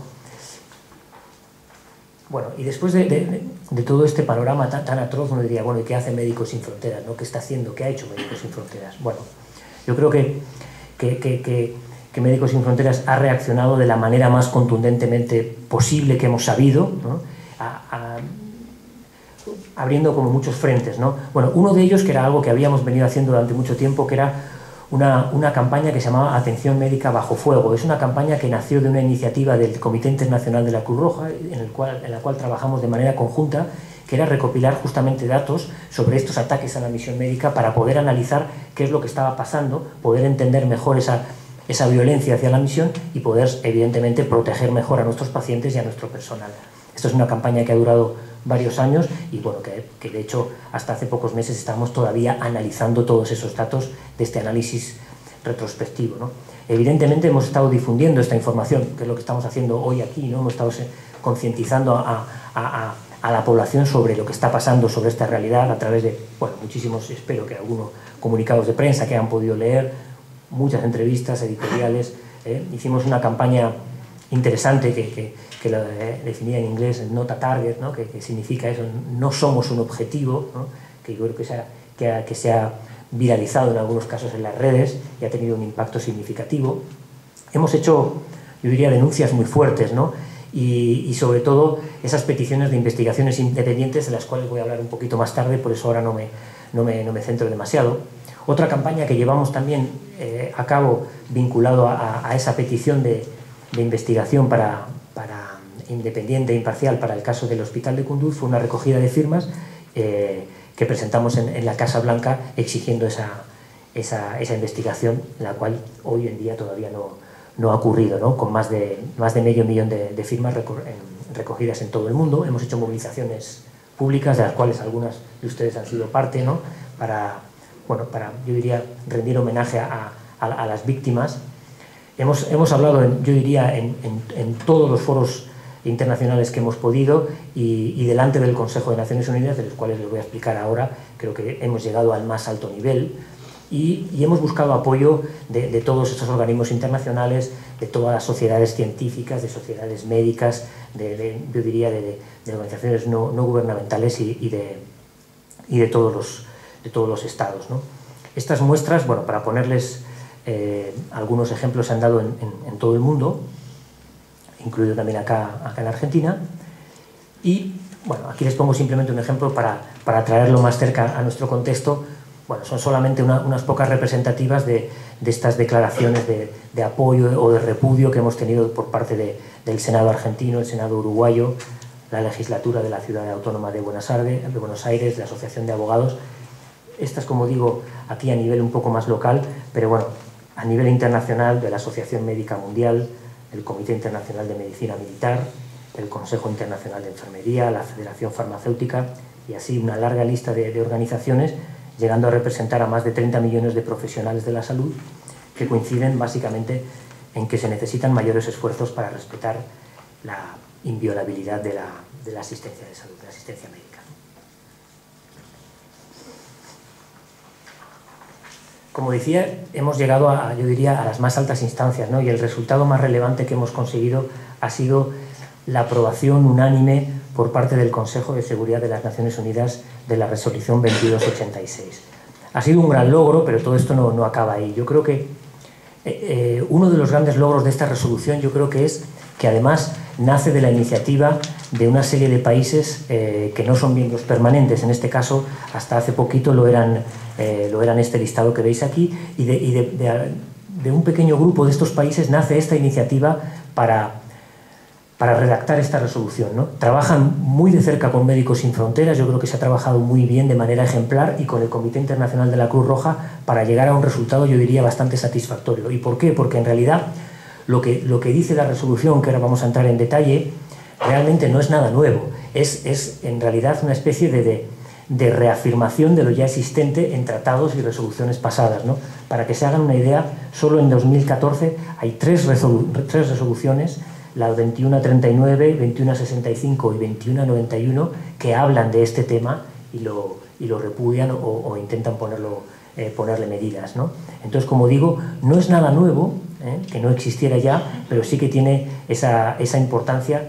Bueno, y después de todo este panorama tan atroz, uno diría, bueno, ¿y qué hace Médicos Sin Fronteras, ¿no? ¿Qué está haciendo? ¿Qué ha hecho Médicos Sin Fronteras? Bueno, yo creo que Médicos Sin Fronteras ha reaccionado de la manera más contundentemente posible que hemos sabido, ¿no?, abriendo como muchos frentes, ¿no? Bueno, uno de ellos, que era algo que habíamos venido haciendo durante mucho tiempo, que era una campaña que se llamaba Atención Médica Bajo Fuego. Es una campaña que nació de una iniciativa del Comité Internacional de la Cruz Roja, en la cual trabajamos de manera conjunta, que era recopilar justamente datos sobre estos ataques a la misión médica para poder analizar qué es lo que estaba pasando, poder entender mejor esa violencia hacia la misión y poder, evidentemente, proteger mejor a nuestros pacientes y a nuestro personal. Esto es una campaña que ha durado varios años y bueno, que de hecho hasta hace pocos meses estamos todavía analizando todos esos datos de este análisis retrospectivo, ¿no? Evidentemente hemos estado difundiendo esta información, que es lo que estamos haciendo hoy aquí, ¿no? Hemos estado concientizando a a la población sobre lo que está pasando, sobre esta realidad, a través de, bueno, muchísimos, espero que algunos comunicados de prensa que han podido leer, muchas entrevistas, editoriales. Hicimos una campaña interesante que lo definía en inglés, Not a Target, ¿no? que significa eso, no somos un objetivo, ¿no? Que yo creo que se ha viralizado en algunos casos en las redes y ha tenido un impacto significativo. Hemos hecho, yo diría, denuncias muy fuertes, ¿no? Y sobre todo esas peticiones de investigaciones independientes, de las cuales voy a hablar un poquito más tarde, por eso ahora no me centro demasiado. Otra campaña que llevamos también a cabo vinculado a esa petición de investigación para independiente e imparcial para el caso del Hospital de Kunduz fue una recogida de firmas que presentamos en la Casa Blanca exigiendo esa investigación, la cual hoy en día todavía no ha ocurrido, ¿no? Con más de medio millón de firmas recogidas en todo el mundo. Hemos hecho movilizaciones públicas, de las cuales algunas de ustedes han sido parte, ¿no? Para, yo diría, rendir homenaje a las víctimas. Hemos hablado, yo diría, en todos los foros internacionales que hemos podido y delante del Consejo de Naciones Unidas, de los cuales les voy a explicar ahora. Creo que hemos llegado al más alto nivel y hemos buscado apoyo de todos estos organismos internacionales, de todas las sociedades científicas, de sociedades médicas, yo diría de organizaciones no gubernamentales y de todos los estados, ¿no? Estas muestras, bueno, para ponerles algunos ejemplos, se han dado en todo el mundo, incluido también acá en Argentina. Y bueno, aquí les pongo simplemente un ejemplo para traerlo más cerca a nuestro contexto. Bueno, son solamente unas pocas representativas de estas declaraciones de apoyo o de repudio que hemos tenido por parte del Senado argentino, el Senado uruguayo, la legislatura de la Ciudad Autónoma de Buenos Aires, la Asociación de Abogados. Estas, como digo, aquí a nivel un poco más local, pero bueno, a nivel internacional, de la Asociación Médica Mundial, el Comité Internacional de Medicina Militar, el Consejo Internacional de Enfermería, la Federación Farmacéutica y así una larga lista de organizaciones, llegando a representar a más de 30 millones de profesionales de la salud, que coinciden básicamente en que se necesitan mayores esfuerzos para respetar la inviolabilidad de la asistencia de salud, de la asistencia médica. Como decía, hemos llegado yo diría, a las más altas instancias, ¿no? Y el resultado más relevante que hemos conseguido ha sido la aprobación unánime por parte del Consejo de Seguridad de las Naciones Unidas de la Resolución 2286. Ha sido un gran logro, pero todo esto no acaba ahí. Yo creo que uno de los grandes logros de esta resolución, yo creo que es que además nace de la iniciativa de una serie de países que no son miembros permanentes. En este caso, hasta hace poquito lo eran este listado que veis aquí, y de un pequeño grupo de estos países nace esta iniciativa para redactar esta resolución, ¿no? Trabajan muy de cerca con Médicos Sin Fronteras. Yo creo que se ha trabajado muy bien, de manera ejemplar, y con el Comité Internacional de la Cruz Roja, para llegar a un resultado, yo diría, bastante satisfactorio. ¿Y por qué? Porque en realidad lo que dice la resolución, que ahora vamos a entrar en detalle, realmente no es nada nuevo. Es en realidad una especie de reafirmación de lo ya existente en tratados y resoluciones pasadas, ¿no? Para que se hagan una idea, solo en 2014 hay tres resoluciones, la 2139, 2165 y 2191, que hablan de este tema y lo repudian o intentan ponerle medidas, ¿no? Entonces, como digo, no es nada nuevo, que no existiera ya, pero sí que tiene esa importancia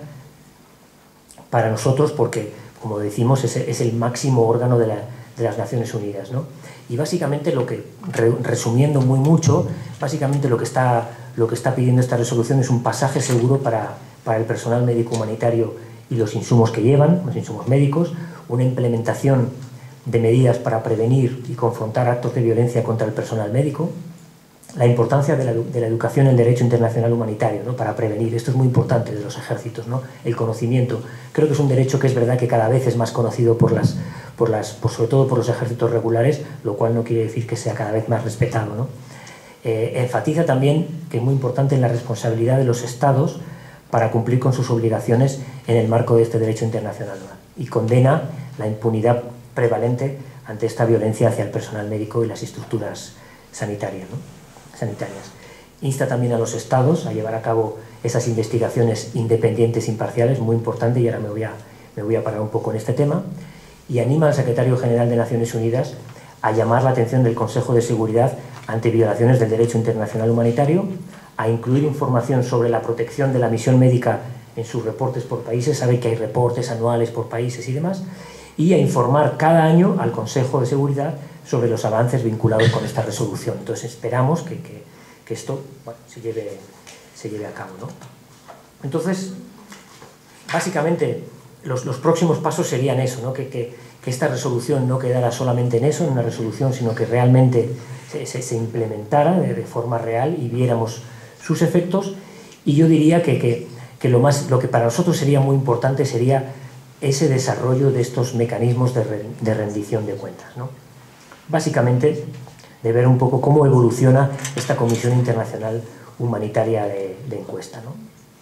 para nosotros porque, como decimos, es el máximo órgano de las Naciones Unidas, ¿no? Y básicamente resumiendo muy mucho, básicamente lo que está pidiendo esta resolución es un pasaje seguro para el personal médico humanitario y los insumos que llevan, los insumos médicos, una implementación de medidas para prevenir y confrontar actos de violencia contra el personal médico, la importancia de la educación en el derecho internacional humanitario, ¿no? Para prevenir. Esto es muy importante de los ejércitos, ¿no? El conocimiento. Creo que es un derecho que es verdad que cada vez es más conocido sobre todo por los ejércitos regulares, lo cual no quiere decir que sea cada vez más respetado, ¿no? Enfatiza también que es muy importante la responsabilidad de los estados para cumplir con sus obligaciones en el marco de este derecho internacional, ¿no? Y condena la impunidad prevalente ante esta violencia hacia el personal médico y las estructuras sanitarias, ¿no? Insta también a los estados a llevar a cabo esas investigaciones independientes, imparciales, muy importante, y ahora me me voy a parar un poco en este tema, y anima al secretario general de Naciones Unidas a llamar la atención del Consejo de Seguridad ante violaciones del derecho internacional humanitario, a incluir información sobre la protección de la misión médica en sus reportes por países, sabe que hay reportes anuales por países y demás, y a informar cada año al Consejo de Seguridad sobre los avances vinculados con esta resolución. Entonces esperamos que esto, bueno, se lleve a cabo, ¿no? Entonces, básicamente, los próximos pasos serían eso, ¿no? Que esta resolución no quedara solamente en eso, en una resolución, sino que realmente se implementara de forma real y viéramos sus efectos. Y yo diría que lo que para nosotros sería muy importante sería ese desarrollo de estos mecanismos de rendición de cuentas, ¿no? Básicamente, de ver un poco cómo evoluciona esta Comisión Internacional Humanitaria de encuesta, ¿no?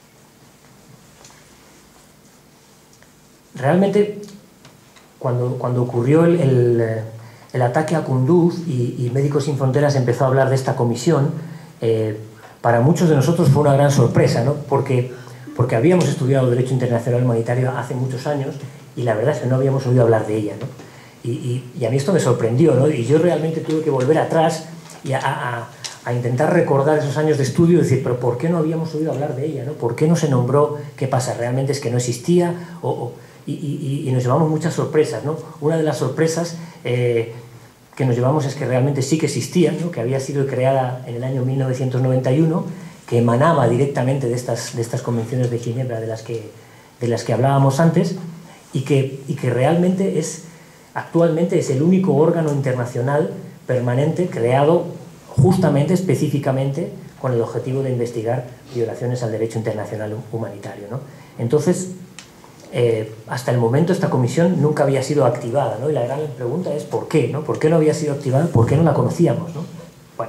Realmente, cuando ocurrió el ataque a Kunduz y Médicos Sin Fronteras empezó a hablar de esta comisión, para muchos de nosotros fue una gran sorpresa, ¿no? Porque habíamos estudiado Derecho Internacional Humanitario hace muchos años y la verdad es que no habíamos oído hablar de ella, ¿no? Y a mí esto me sorprendió, ¿no? Y yo realmente tuve que volver atrás y a intentar recordar esos años de estudio y decir, pero ¿por qué no habíamos oído hablar de ella, ¿no? ¿Por qué no se nombró? ¿Qué pasa? ¿Realmente es que no existía? Y nos llevamos muchas sorpresas, ¿no? Una de las sorpresas que nos llevamos es que realmente sí que existía, ¿no? Que había sido creada en el año 1991, que emanaba directamente de estas convenciones de Ginebra de las que hablábamos antes, y que realmente actualmente es el único órgano internacional permanente creado justamente, específicamente, con el objetivo de investigar violaciones al derecho internacional humanitario, ¿no? Entonces, hasta el momento esta comisión nunca había sido activada, ¿no? Y la gran pregunta es ¿por qué, ¿no? ¿Por qué no había sido activada? ¿Por qué no la conocíamos, ¿no? Bueno,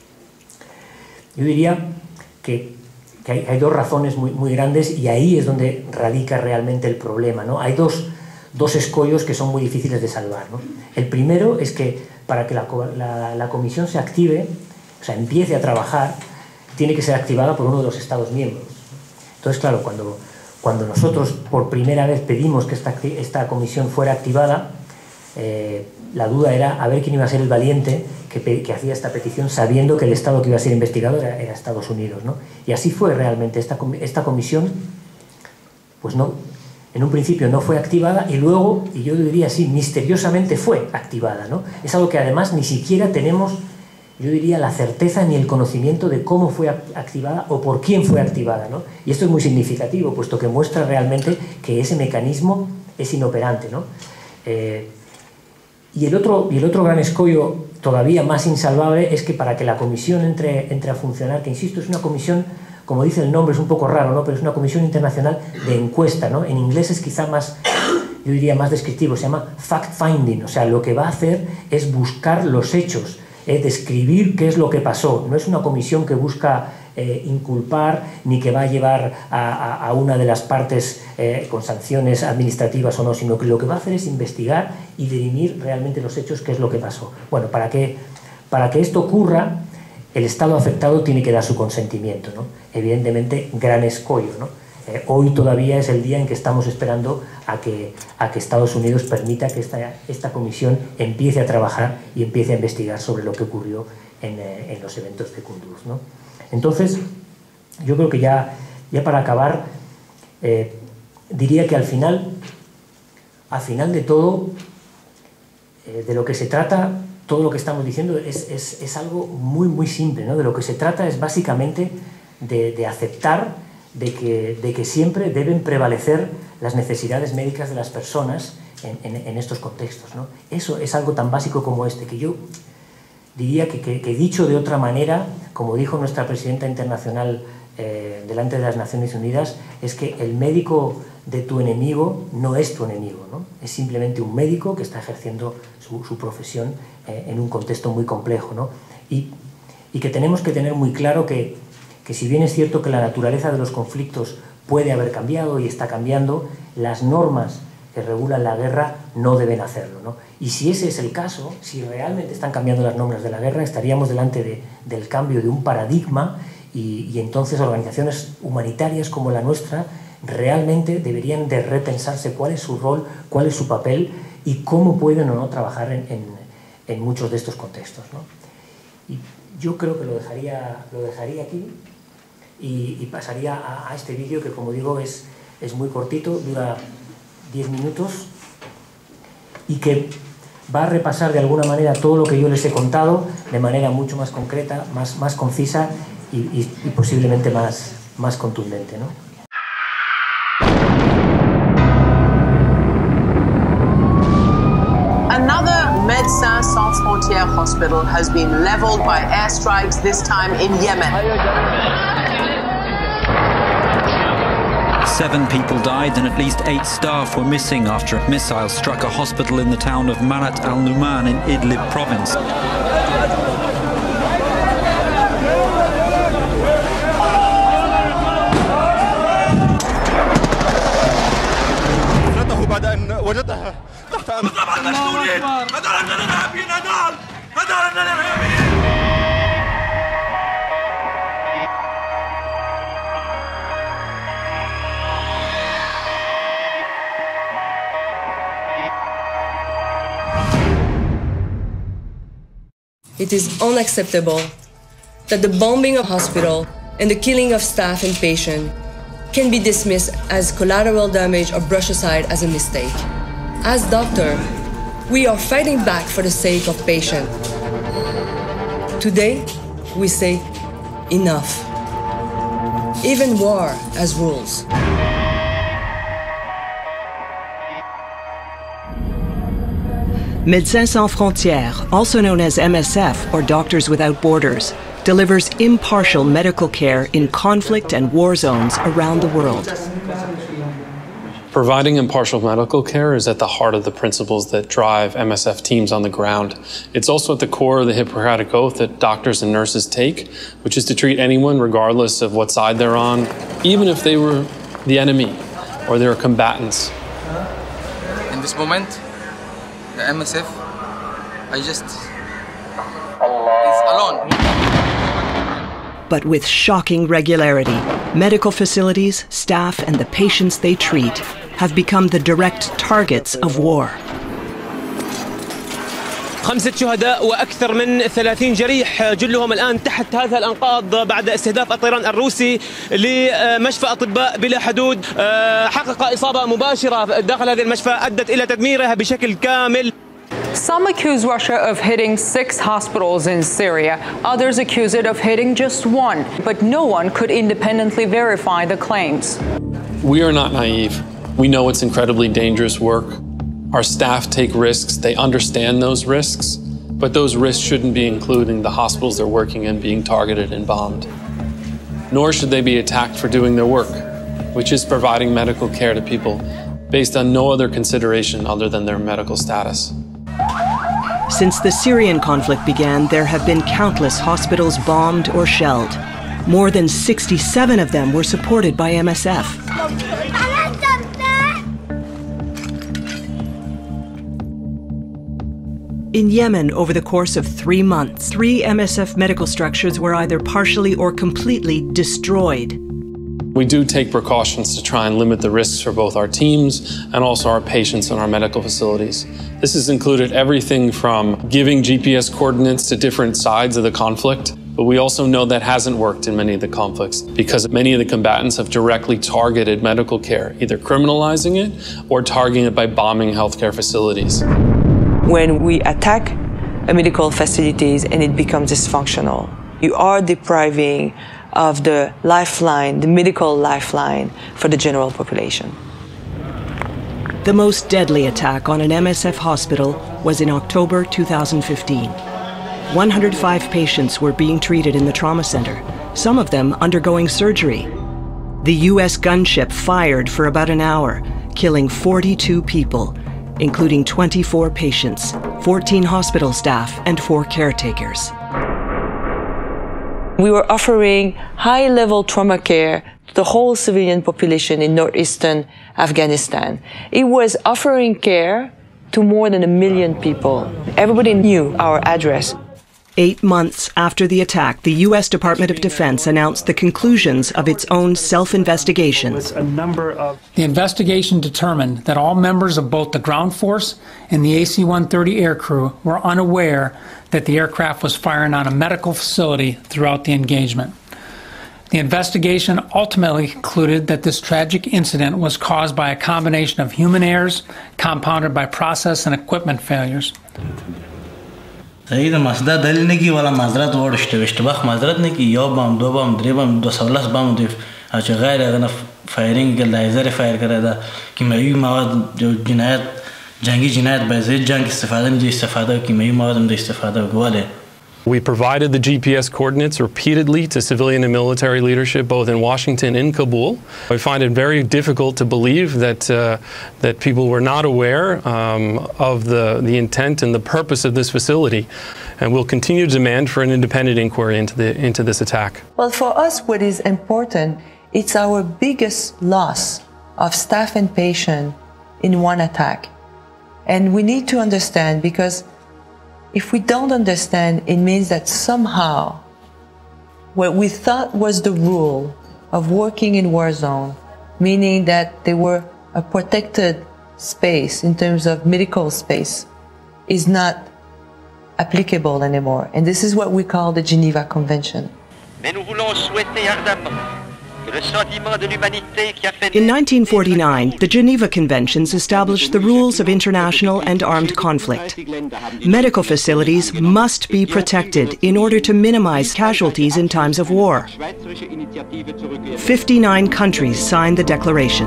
yo diría que hay dos razones muy grandes y ahí es donde radica realmente el problema, ¿no? Hay dos escollos que son muy difíciles de salvar, ¿no? El primero es que para que la comisión se active, o sea, empiece a trabajar, tiene que ser activada por uno de los Estados miembros. Entonces, claro, cuando nosotros por primera vez pedimos que esta comisión fuera activada, la duda era a ver quién iba a ser el valiente que hacía esta petición sabiendo que el Estado que iba a ser investigado era Estados Unidos, ¿no? Y así fue realmente. Esta comisión, pues no, en un principio no fue activada y luego, y yo diría así, misteriosamente fue activada, ¿no? Es algo que además ni siquiera tenemos, yo diría, la certeza ni el conocimiento de cómo fue activada o por quién fue activada, ¿no? Y esto es muy significativo, puesto que muestra realmente que ese mecanismo es inoperante, ¿no? Y el otro gran escollo todavía más insalvable es que para que la comisión entre a funcionar, que insisto, es una comisión, como dice el nombre, es un poco raro, ¿no? Pero es una comisión internacional de encuesta, ¿no? En inglés es quizá más, yo diría, más descriptivo, se llama fact-finding, o sea, lo que va a hacer es buscar los hechos, describir qué es lo que pasó. No es una comisión que busca inculpar ni que va a llevar a una de las partes con sanciones administrativas o no, sino que lo que va a hacer es investigar y dirimir realmente los hechos, qué es lo que pasó. Bueno, para que esto ocurra, el Estado afectado tiene que dar su consentimiento, ¿no? Evidentemente, gran escollo, ¿no? Hoy todavía es el día en que estamos esperando a que Estados Unidos permita que esta comisión empiece a trabajar y empiece a investigar sobre lo que ocurrió en los eventos de Kunduz, ¿no? Entonces, yo creo que ya para acabar, diría que al final de todo, de lo que se trata, todo lo que estamos diciendo es algo muy simple, ¿no? De lo que se trata es básicamente de aceptar de que siempre deben prevalecer las necesidades médicas de las personas en estos contextos, ¿no? Eso es algo tan básico como este, que yo diría que dicho de otra manera, como dijo nuestra presidenta internacional delante de las Naciones Unidas, es que el médico de tu enemigo no es tu enemigo, ¿no? Es simplemente un médico que está ejerciendo su profesión en un contexto muy complejo, ¿no? Y que tenemos que tener muy claro que si bien es cierto que la naturaleza de los conflictos puede haber cambiado y está cambiando, las normas que regulan la guerra no deben hacerlo, ¿no? Y si ese es el caso, si realmente están cambiando las normas de la guerra, estaríamos delante del cambio de un paradigma y entonces organizaciones humanitarias como la nuestra realmente deberían de repensarse cuál es su rol, cuál es su papel y cómo pueden o no trabajar en muchos de estos contextos, ¿no? Y yo creo que lo dejaría aquí y pasaría a este vídeo que, como digo, es muy cortito, dura 10 minutos y que va a repasar de alguna manera todo lo que yo les he contado de manera mucho más concreta, más concisa y posiblemente más contundente, ¿no? Another Médecins Sans Frontières hospital has been leveled by airstrikes, this time in Yemen. 7 people died and at least 8 staff were missing after a missile struck a hospital in the town of Manat al-Numan in Idlib province. It is unacceptable that the bombing of a hospital and the killing of staff and patients can be dismissed as collateral damage or brushed aside as a mistake. As doctors, we are fighting back for the sake of patients. Today, we say enough. Even war has rules. Médecins Sans Frontières, also known as MSF or Doctors Without Borders, delivers impartial medical care in conflict and war zones around the world. Providing impartial medical care is at the heart of the principles that drive MSF teams on the ground. It's also at the core of the Hippocratic Oath that doctors and nurses take, which is to treat anyone regardless of what side they're on, even if they were the enemy or they were combatants. In this moment, the MSF, is alone. But with shocking regularity, medical facilities, staff, and the patients they treat have become the direct targets of war. 5 شهداء وأكثر من 30 جريح جلهم الآن تحت هذه الأنقاض بعد استهداف الطيران الروسي لمشفى أطباء بلا حدود. حقق إصابة مباشرة داخل هذه المشفى أدت إلى تدميرها بشكل كامل. Some accuse Russia of hitting 6 hospitals in Syria. Others accuse it of hitting just 1, but no one could independently verify the claims. We are not naive. We know it's incredibly dangerous work. Our staff take risks. They understand those risks, but those risks shouldn't be including the hospitals they're working in being targeted and bombed. Nor should they be attacked for doing their work, which is providing medical care to people based on no other consideration other than their medical status. Since the Syrian conflict began, there have been countless hospitals bombed or shelled. More than 67 of them were supported by MSF. In Yemen, over the course of 3 months, 3 MSF medical structures were either partially or completely destroyed. We do take precautions to try and limit the risks for both our teams and also our patients in our medical facilities. This has included everything from giving GPS coordinates to different sides of the conflict, but we also know that hasn't worked in many of the conflicts because many of the combatants have directly targeted medical care, either criminalizing it or targeting it by bombing healthcare facilities. When we attack a medical facilities and it becomes dysfunctional, you are depriving of the lifeline, the medical lifeline for the general population. The most deadly attack on an MSF hospital was in October 2015. 105 patients were being treated in the trauma center, some of them undergoing surgery. The U.S. gunship fired for about an hour, killing 42 people, including 24 patients, 14 hospital staff, and 4 caretakers. We were offering high-level trauma care to the whole civilian population in northeastern Afghanistan. It was offering care to more than 1 million people. Everybody knew our address. 8 months after the attack, the U.S. Department of Defense announced the conclusions of its own self-investigation. The investigation determined that all members of both the ground force and the AC-130 aircrew were unaware that the aircraft was firing on a medical facility throughout the engagement. The investigation ultimately concluded that this tragic incident was caused by a combination of human errors compounded by process and equipment failures. صحیح ده مصدر دلیل نگی ولا معذرت ورشته اشتباه معذرت نگی یا بام دو بام درې بام 210 بام دی چې غیر غنه فایرینګ لیزر فایر کړی دا کیمیاوي مواد جنایت جنگی جنایت به ضد جنگ استفاده نه استفاده کیمیاوي مواد هم استفاده کوله. We provided the GPS coordinates repeatedly to civilian and military leadership, both in Washington and Kabul. I find it very difficult to believe that people were not aware of the intent and the purpose of this facility, and we'll continue to demand for an independent inquiry into this attack. Well, for us, what is important, it's our biggest loss of staff and patient in one attack. And we need to understand, because if we don't understand, it means that somehow what we thought was the rule of working in war zone, meaning that they were a protected space in terms of medical space, is not applicable anymore. And this is what we call the Geneva Convention. In 1949, the Geneva Conventions established the rules of international and armed conflict. Medical facilities must be protected in order to minimize casualties in times of war. 59 countries signed the declaration.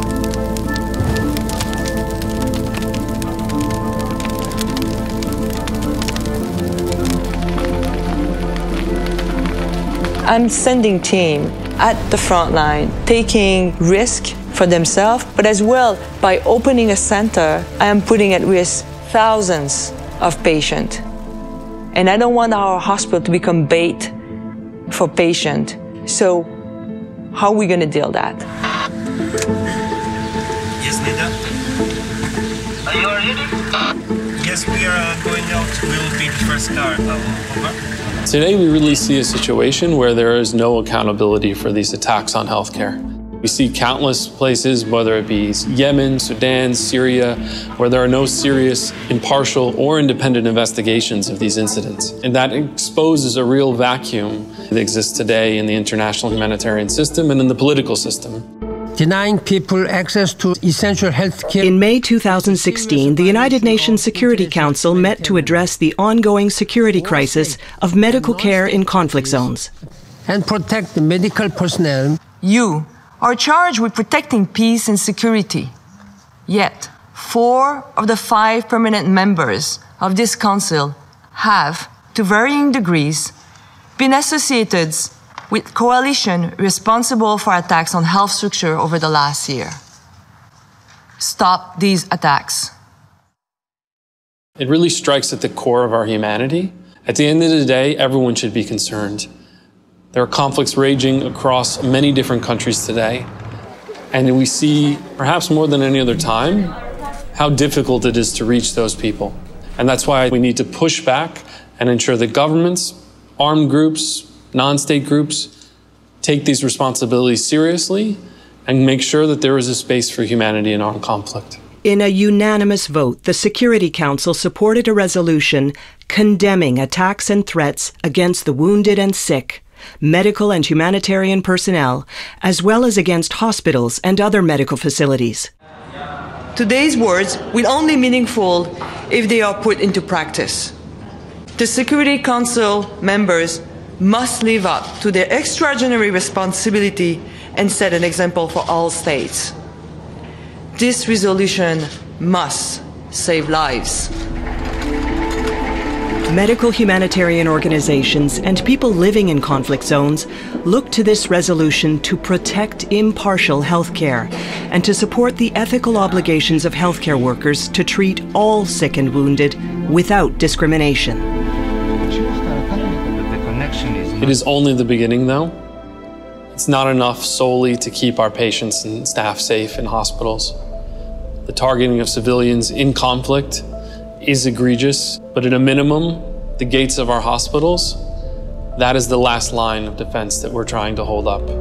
I'm sending team at the front line, taking risk for themselves, but as well, by opening a center, I am putting at risk thousands of patients. And I don't want our hospital to become bait for patients. So how are we going to deal with that? Yes, Nida? Are you ready? Yes, we are going out. We'll be the first car. Over. Today, we really see a situation where there is no accountability for these attacks on healthcare. We see countless places, whether it be Yemen, Sudan, Syria, where there are no serious, impartial, or independent investigations of these incidents. And that exposes a real vacuum that exists today in the international humanitarian system and in the political system. Denying people access to essential health care. In May 2016, the United Nations Security Council met to address the ongoing security crisis of medical care in conflict zones. And protect the medical personnel. You are charged with protecting peace and security. Yet, 4 of the 5 permanent members of this council have, to varying degrees, been associated with coalition responsible for attacks on health structure over the last year. Stop these attacks. It really strikes at the core of our humanity. At the end of the day, everyone should be concerned. There are conflicts raging across many different countries today. And we see, perhaps more than any other time, how difficult it is to reach those people. And that's why we need to push back and ensure that governments, armed groups, non-state groups take these responsibilities seriously and make sure that there is a space for humanity in armed conflict. In a unanimous vote, the Security Council supported a resolution condemning attacks and threats against the wounded and sick, medical and humanitarian personnel, as well as against hospitals and other medical facilities. Today's words will only be meaningful if they are put into practice. The Security Council members must live up to their extraordinary responsibility and set an example for all states. This resolution must save lives. Medical humanitarian organizations and people living in conflict zones look to this resolution to protect impartial health care and to support the ethical obligations of healthcare workers to treat all sick and wounded without discrimination. It is only the beginning, though. It's not enough solely to keep our patients and staff safe in hospitals. The targeting of civilians in conflict is egregious, but at a minimum, the gates of our hospitals, that is the last line of defense that we're trying to hold up.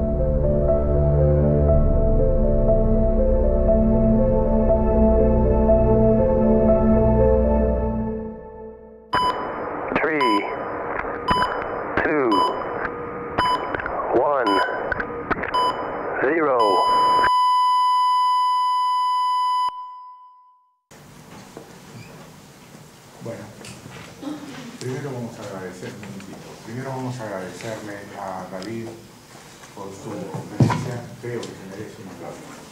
Bueno, primero vamos a agradecerle a David por su conferencia. Creo que se merece un aplauso.